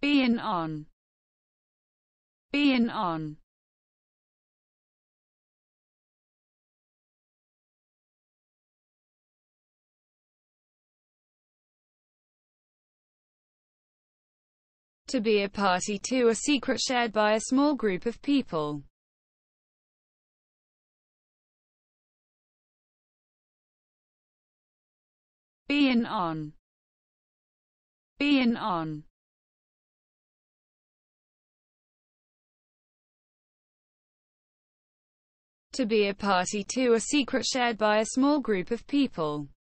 Being on. Being on. To be a party to a secret shared by a small group of people. Being on. Being on. To be a party to a secret shared by a small group of people.